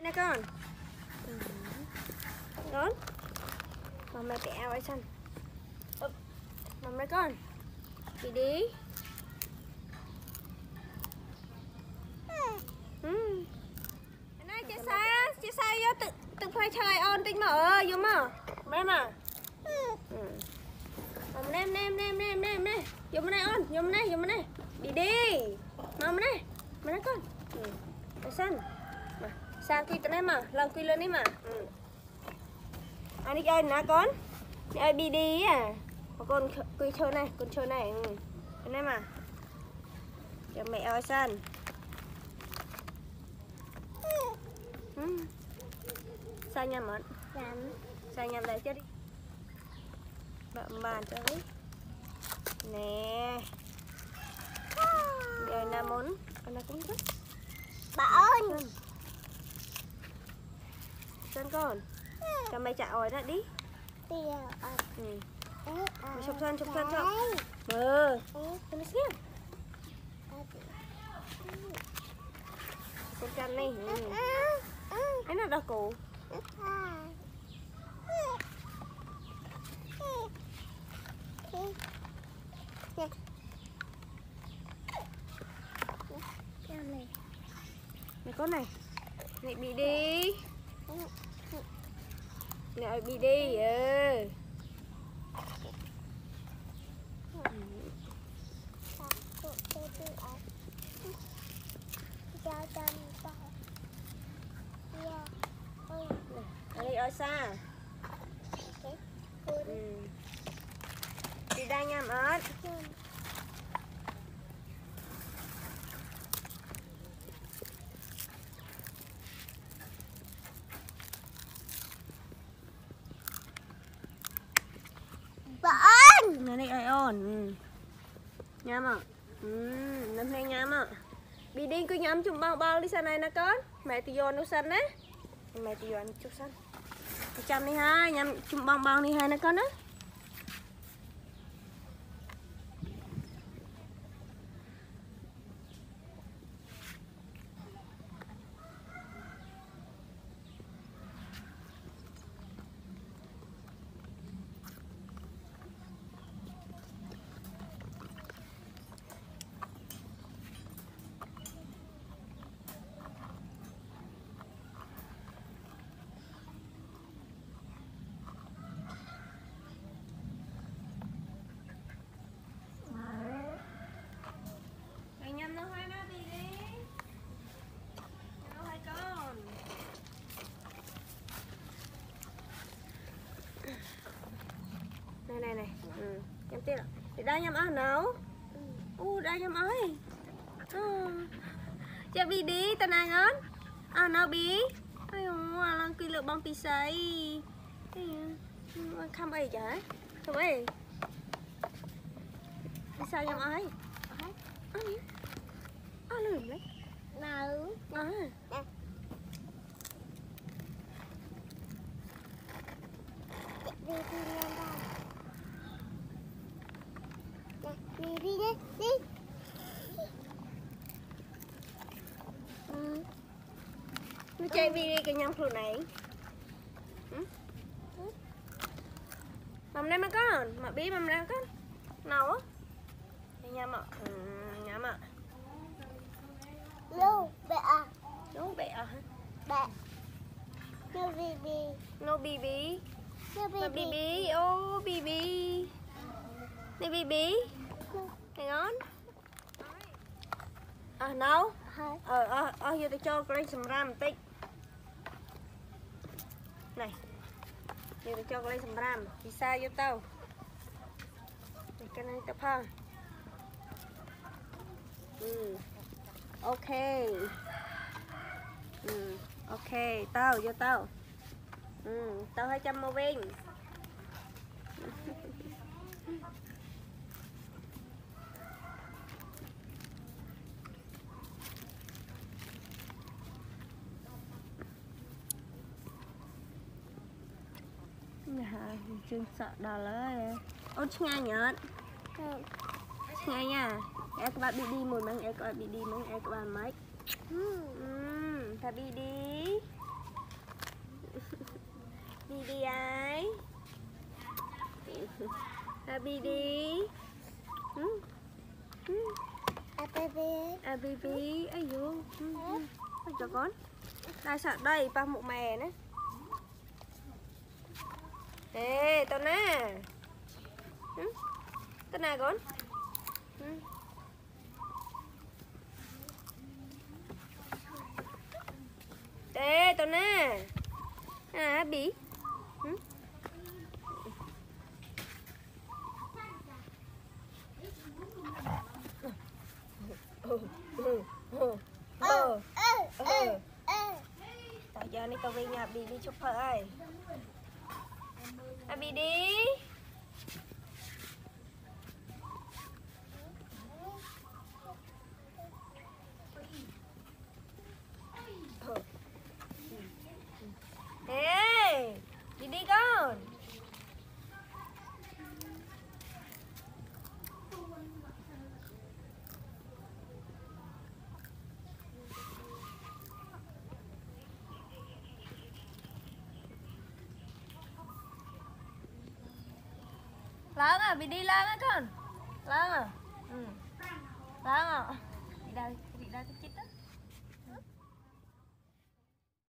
Nè con. Con. Mama mẹ áo ấy xong. Mama đây con. Đi đi. Này chị sai vô tự phải trời on tinh mở vô mà. Đây mà. Nè. Vô bên đây on, vô bên đây. Đi đi. Mama đây. Mana con? San. Sang quy tên mà, lần quy lên đi mà. Anh đi chơi nè con. Đi ơi BEDE à. Con quy chơi này, con chơi này. Anh em mà. Cho mẹ ơi San. Sao nhầm ạ? Sao nhầm lại chứ đi. Bạn bàn cho đi. Nè. Rồi nào muốn con cũng thích. Bà ơi. Sơn con. Cho mày chạy ổi ra đi. Chụp Sơn cho. Con xem. Con chân này. Anh nào đó cụ. Này con này. Này bị đi. Này bị đi. Ở đây ở xa. Đi đây nha ớt. Bạn. Này đây ai ổn. Nhắm ạ. Năm nay nhắm ạ. Bị đi cứ nhắm chung bao đi sang này nè con. Mẹ thì vô nó xanh đấy. Mẹ thì vô ăn chút xanh. 100 đi ha, nhắm chung bao đi hai nè con á. Này. Nhắm tiếp ạ. Để đây nhắm ăn nấu. Đây nhắm ơi. Chào bị đi, tên này ngon. Nào bị. Ai lần quy lượng bông tí sấy. Không ấy chả. Không ấy. Đi sao nhắm ơi. Lườm đấy. Nào. Đi. Nó chơi BEDE cái nhắmខ្លួនnày. Mầm đây mà con, mà bí mầm đây con. Nào á. Nhắm ạ. Nhắm ạ. Lô, bẹ à. Đúng bẹ à hả? Bẹ. No BEDE. No BEDE. No BEDE. BEDE. BEDE. Này BEDE. Này ngon. Nấu. Giờ tôi cho cái sầm ram một tí. Này. Giờ tôi cho cái sầm ram. Đi xa vô tao. Cái này tập ha. Ok. Ok, tao vô tao. Tao 200 màu viên. Chương sợ đỏ lấy. Ngay nhật. Ngay nha. Em các bạn bị đi một măng, em các bạn bị đi măng, em các bạn mấy. Ta bị đi. BEDE. BEDE. Ây dồi. Cho con. Đây sợ đây ba mụ mè nữa. Ê, tao nè. Tao nè con. Ê, tao nè. À, bị. Tại giờ này tao về nhà bị đi chụp hơi. À, bị đi. Ê, đi con. Lớn à, bị đi lên á con. Lớn à. Lớn à. Đi đây cái chít á.